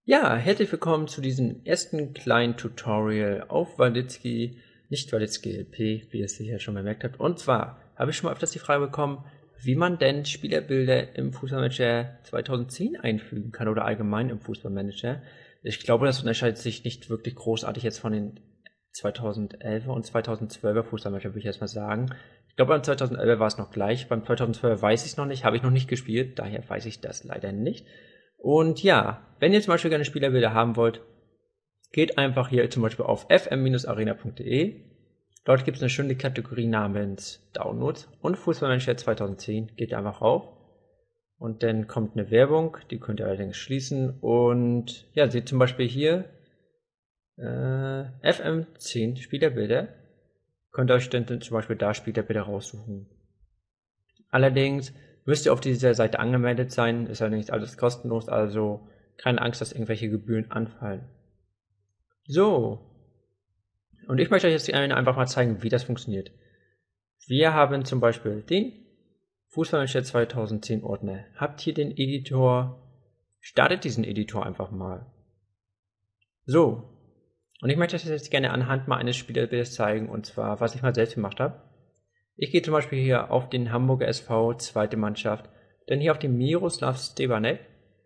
Ja, herzlich willkommen zu diesem ersten kleinen Tutorial auf Walitzki, nicht Walitzki LP, wie ihr es sicher schon bemerkt habt. Und zwar habe ich schon mal öfters die Frage bekommen, wie man denn Spielerbilder im Fußballmanager 2010 einfügen kann oder allgemein im Fußballmanager. Ich glaube, das unterscheidet sich nicht wirklich großartig jetzt von den 2011er und 2012er Fußballmanager, würde ich erstmal sagen. Ich glaube, beim 2011er war es noch gleich, beim 2012er weiß ich es noch nicht, habe ich noch nicht gespielt, daher weiß ich das leider nicht. Und ja, wenn ihr zum Beispiel gerne Spielerbilder haben wollt, geht einfach hier zum Beispiel auf fm-arena.de. Dort gibt es eine schöne Kategorie namens Downloads und Fußballmanager 2010. Geht einfach rauf und dann kommt eine Werbung, die könnt ihr allerdings schließen. Und ja, seht zum Beispiel hier FM10 Spielerbilder. Könnt ihr euch dann zum Beispiel da Spielerbilder raussuchen. Allerdings müsst ihr auf dieser Seite angemeldet sein, ist allerdings alles kostenlos, also keine Angst, dass irgendwelche Gebühren anfallen. So, und ich möchte euch jetzt einfach mal zeigen, wie das funktioniert. Wir haben zum Beispiel den Fußballmanager 2010 Ordner. Habt hier den Editor, startet diesen Editor einfach mal. So, und ich möchte euch das jetzt gerne anhand mal eines Spielerbildes zeigen, und zwar, was ich mal selbst gemacht habe. Ich gehe zum Beispiel hier auf den Hamburger SV, zweite Mannschaft, dann hier auf den Miroslav Stebanek.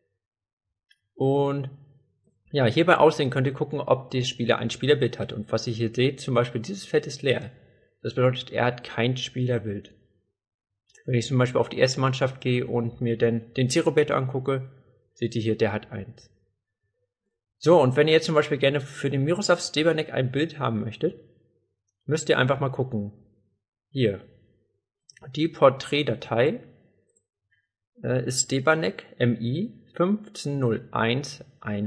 Und ja, hier bei Aussehen könnt ihr gucken, ob der Spieler ein Spielerbild hat. Und was ihr hier seht, zum Beispiel dieses Feld ist leer. Das bedeutet, er hat kein Spielerbild. Wenn ich zum Beispiel auf die erste Mannschaft gehe und mir dann den Zero-Beta angucke, seht ihr hier, der hat eins. So, und wenn ihr jetzt zum Beispiel gerne für den Miroslav Stebanek ein Bild haben möchtet, müsst ihr einfach mal gucken. Hier, die Porträtdatei ist Stebanek MI 1501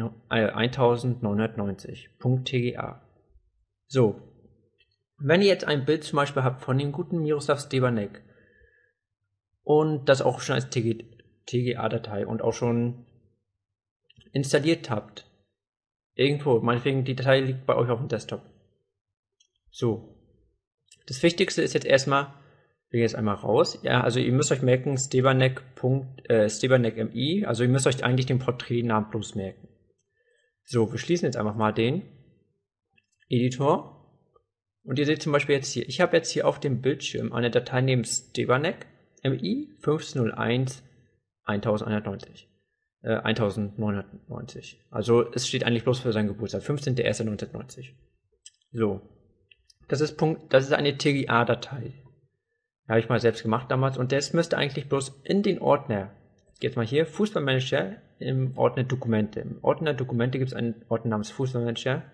1990.tga. So, wenn ihr jetzt ein Bild zum Beispiel habt von dem guten Miroslav Stebanek und das auch schon als TGA-Datei und auch schon installiert habt, irgendwo, meinetwegen die Datei liegt bei euch auf dem Desktop. So. Das Wichtigste ist jetzt erstmal, wir gehen jetzt einmal raus, ja, also ihr müsst euch merken, Stebanek MI, also ihr müsst euch eigentlich den Porträtnamen bloß merken. So, wir schließen jetzt einfach mal den Editor und ihr seht zum Beispiel jetzt hier, ich habe jetzt hier auf dem Bildschirm eine Datei neben Stebanek MI 1501 1990. Also es steht eigentlich bloß für seinen Geburtstag, 15.01.1990. So. Das ist eine TGA-Datei. Habe ich mal selbst gemacht damals und das müsste eigentlich bloß in den Ordner. Jetzt mal hier, Fußballmanager im Ordner Dokumente. Im Ordner Dokumente gibt es einen Ordner namens Fußballmanager.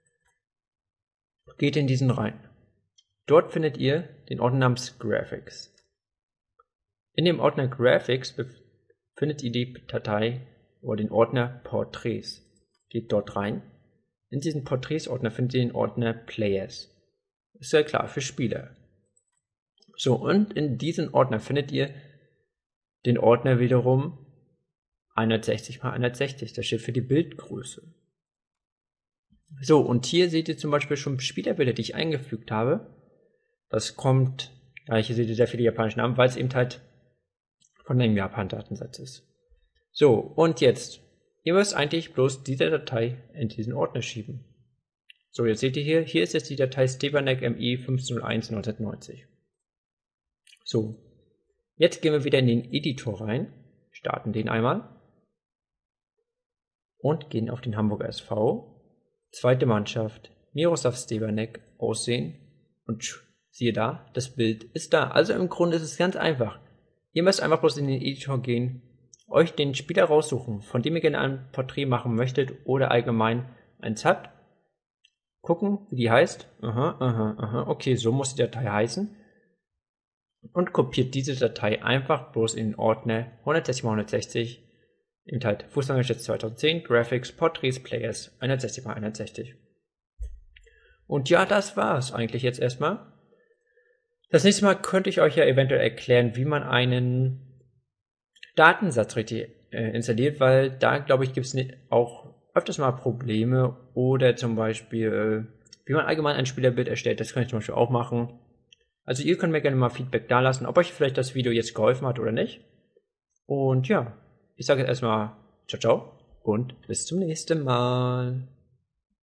Geht in diesen rein. Dort findet ihr den Ordner namens Graphics. In dem Ordner Graphics findet ihr die Datei oder den Ordner Porträts. Geht dort rein. In diesen Porträts-Ordner findet ihr den Ordner Players. Ist ja klar, für Spieler. So, und in diesem Ordner findet ihr den Ordner wiederum 160 x 160. Das steht für die Bildgröße. So, und hier seht ihr zum Beispiel schon Spielerbilder, die ich eingefügt habe. Das kommt, ja, hier seht ihr sehr viele japanische Namen, weil es eben halt von einem Japan-Datensatz ist. So, und jetzt, ihr müsst eigentlich bloß diese Datei in diesen Ordner schieben. So, jetzt seht ihr hier ist jetzt die Datei Stebanek MI 1501 1990. So, jetzt gehen wir wieder in den Editor rein, starten den einmal und gehen auf den Hamburger SV, zweite Mannschaft, Miroslav Stebanek, Aussehen und siehe da, das Bild ist da. Also im Grunde ist es ganz einfach. Ihr müsst einfach bloß in den Editor gehen, euch den Spieler raussuchen, von dem ihr gerne ein Porträt machen möchtet oder allgemein eins habt. Gucken, wie die heißt. Okay, so muss die Datei heißen. Und kopiert diese Datei einfach bloß in den Ordner 160 x 160. Eben halt Fußballmanager 2010, Graphics, Portraits, Players 160 x 160. Und ja, das war's eigentlich jetzt erstmal. Das nächste Mal könnte ich euch ja eventuell erklären, wie man einen Datensatz richtig installiert, weil da, glaube ich, gibt es auch öfters mal Probleme oder zum Beispiel, wie man allgemein ein Spielerbild erstellt. Das kann ich zum Beispiel auch machen. Also ihr könnt mir gerne mal Feedback da lassen, ob euch vielleicht das Video jetzt geholfen hat oder nicht. Und ja, ich sage jetzt erstmal ciao, ciao und bis zum nächsten Mal.